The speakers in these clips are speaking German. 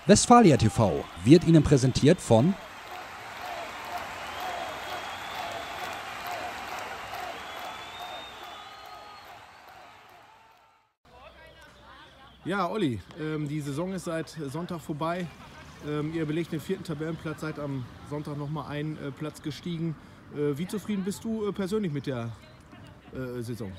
Westfalia TV wird Ihnen präsentiert von Ja, Olli, die Saison ist seit Sonntag vorbei. Ihr belegt den 4. Tabellenplatz, seid am Sonntag nochmal einen Platz gestiegen. Wie zufrieden bist du persönlich mit der Saison?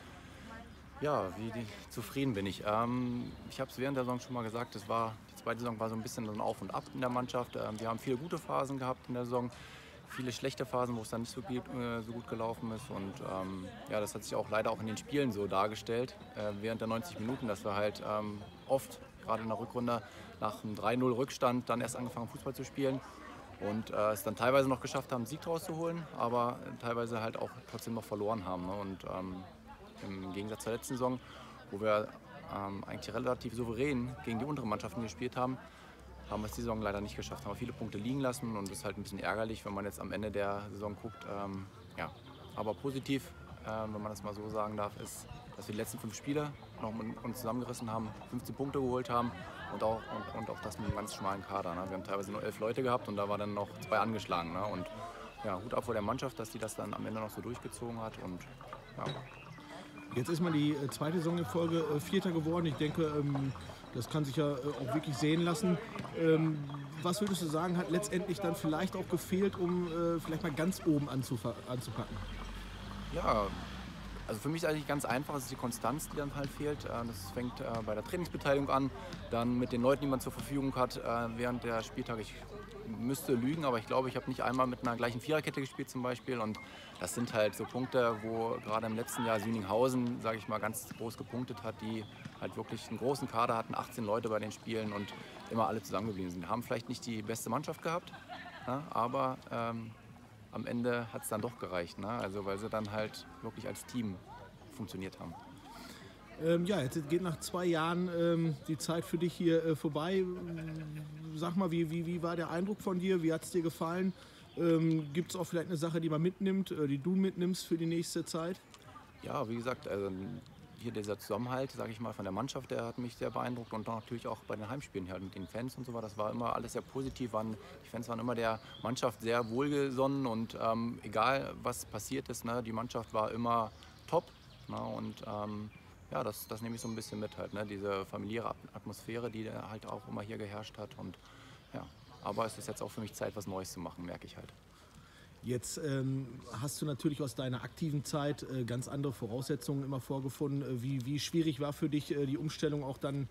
Ja, zufrieden bin ich. Ich habe es während der Saison schon mal gesagt, die zweite Saison war so ein bisschen so ein Auf und Ab in der Mannschaft. Wir haben viele gute Phasen gehabt in der Saison, viele schlechte Phasen, wo es dann nicht so gut gelaufen ist. Und ja, das hat sich auch leider auch in den Spielen so dargestellt, während der 90 Minuten, dass wir halt oft, gerade in der Rückrunde, nach einem 3-0 Rückstand dann erst angefangen Fußball zu spielen. Und es dann teilweise noch geschafft haben, einen Sieg rauszuholen, aber teilweise halt auch trotzdem noch verloren haben. Ne? Und im Gegensatz zur letzten Saison, wo wir eigentlich relativ souverän gegen die unteren Mannschaften gespielt haben, haben wir es die Saison leider nicht geschafft. Haben wir viele Punkte liegen lassen und das ist halt ein bisschen ärgerlich, wenn man jetzt am Ende der Saison guckt. Ja. Aber positiv, wenn man das mal so sagen darf, ist, dass wir die letzten 5 Spiele noch mit uns zusammengerissen haben, 15 Punkte geholt haben und auch das mit einem ganz schmalen Kader. Ne? Wir haben teilweise nur 11 Leute gehabt und da waren dann noch 2 angeschlagen. Ne? Und ja, Hut ab vor der Mannschaft, dass die das dann am Ende noch so durchgezogen hat. Und, ja. Jetzt ist man die zweite Saison in Folge Vierter geworden. Ich denke, das kann sich ja auch wirklich sehen lassen. Was würdest du sagen, hat letztendlich dann vielleicht auch gefehlt, um vielleicht mal ganz oben anzupacken? Ja, also für mich ist eigentlich ganz einfach, es ist die Konstanz, die dann halt fehlt. Das fängt bei der Trainingsbeteiligung an, dann mit den Leuten, die man zur Verfügung hat während der Spieltage. Ich müsste lügen, aber ich glaube, ich habe nicht einmal mit einer gleichen Viererkette gespielt zum Beispiel. Und das sind halt so Punkte, wo gerade im letzten Jahr Süninghausen, sage ich mal, ganz groß gepunktet hat, die halt wirklich einen großen Kader hatten, 18 Leute bei den Spielen und immer alle zusammengeblieben sind. Wir haben vielleicht nicht die beste Mannschaft gehabt, ne, aber am Ende hat es dann doch gereicht, ne? Also weil sie dann halt wirklich als Team funktioniert haben. Ja, jetzt geht nach 2 Jahren die Zeit für dich hier vorbei. Sag mal, wie war der Eindruck von dir? Wie hat es dir gefallen? Gibt es auch vielleicht eine Sache, die man mitnimmt, die du mitnimmst für die nächste Zeit? Ja, wie gesagt, also hier dieser Zusammenhalt, sage ich mal, von der Mannschaft, der hat mich sehr beeindruckt und natürlich auch bei den Heimspielen halt mit den Fans und so weiter. Das war immer alles sehr positiv. Die Fans waren immer der Mannschaft sehr wohlgesonnen und egal was passiert ist, ne, die Mannschaft war immer top. Ne, und ja, das nehme ich so ein bisschen mit halt, ne, diese familiäre Atmosphäre, die halt auch immer hier geherrscht hat. Und ja, aber es ist jetzt auch für mich Zeit, was Neues zu machen, merke ich halt. Jetzt hast du natürlich aus deiner aktiven Zeit ganz andere Voraussetzungen immer vorgefunden. Wie schwierig war für dich die Umstellung, auch dann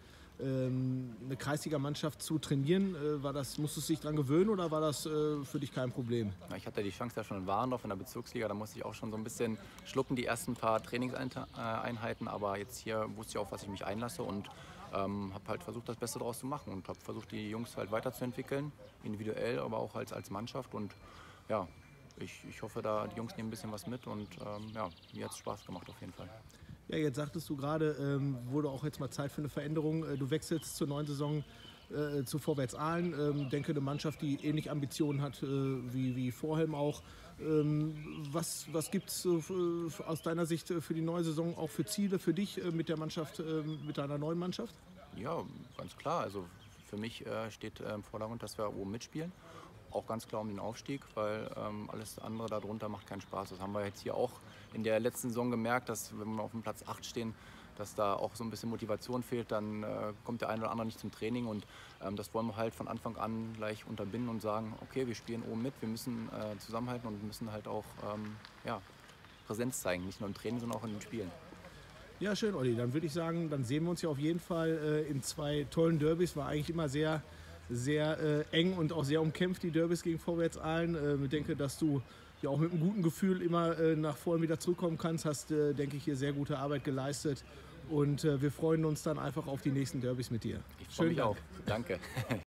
eine Kreisliga-Mannschaft zu trainieren? Musstest du dich daran gewöhnen oder war das für dich kein Problem? Ja, ich hatte die Chance ja schon in Warendorf in der Bezirksliga, da musste ich auch schon so ein bisschen schlucken, die ersten paar Trainingseinheiten, aber jetzt hier wusste ich auch, was ich mich einlasse und habe halt versucht, das Beste daraus zu machen und habe versucht, die Jungs halt weiterzuentwickeln, individuell, aber auch als Mannschaft und ja, ich hoffe, die Jungs nehmen ein bisschen was mit und ja, mir hat es Spaß gemacht auf jeden Fall. Ja, jetzt sagtest du gerade, wurde auch jetzt mal Zeit für eine Veränderung. Du wechselst zur neuen Saison zu Vorwärts Aalen. Denke, eine Mannschaft, die ähnlich Ambitionen hat wie Vorhelm auch. Was gibt es aus deiner Sicht für die neue Saison auch für Ziele für dich mit der Mannschaft, mit deiner neuen Mannschaft? Ja, ganz klar. Also für mich steht im Vordergrund, dass wir oben mitspielen. Auch ganz klar um den Aufstieg, weil alles andere darunter macht keinen Spaß. Das haben wir jetzt hier auch in der letzten Saison gemerkt, dass wenn wir auf dem Platz 8 stehen, dass da auch so ein bisschen Motivation fehlt, dann kommt der eine oder andere nicht zum Training und das wollen wir halt von Anfang an gleich unterbinden und sagen, okay, wir spielen oben mit, wir müssen zusammenhalten und müssen halt auch ja, Präsenz zeigen, nicht nur im Training, sondern auch in den Spielen. Ja, schön, Olli. Dann würde ich sagen, dann sehen wir uns ja auf jeden Fall in 2 tollen Derbys. War eigentlich immer sehr eng und auch sehr umkämpft, die Derbys gegen Vorwärts Aalen. Ich denke, dass du ja auch mit einem guten Gefühl immer nach vorne wieder zurückkommen kannst. Hast, denke ich, hier sehr gute Arbeit geleistet. Und wir freuen uns dann einfach auf die nächsten Derbys mit dir. Ich freue mich auch. Danke.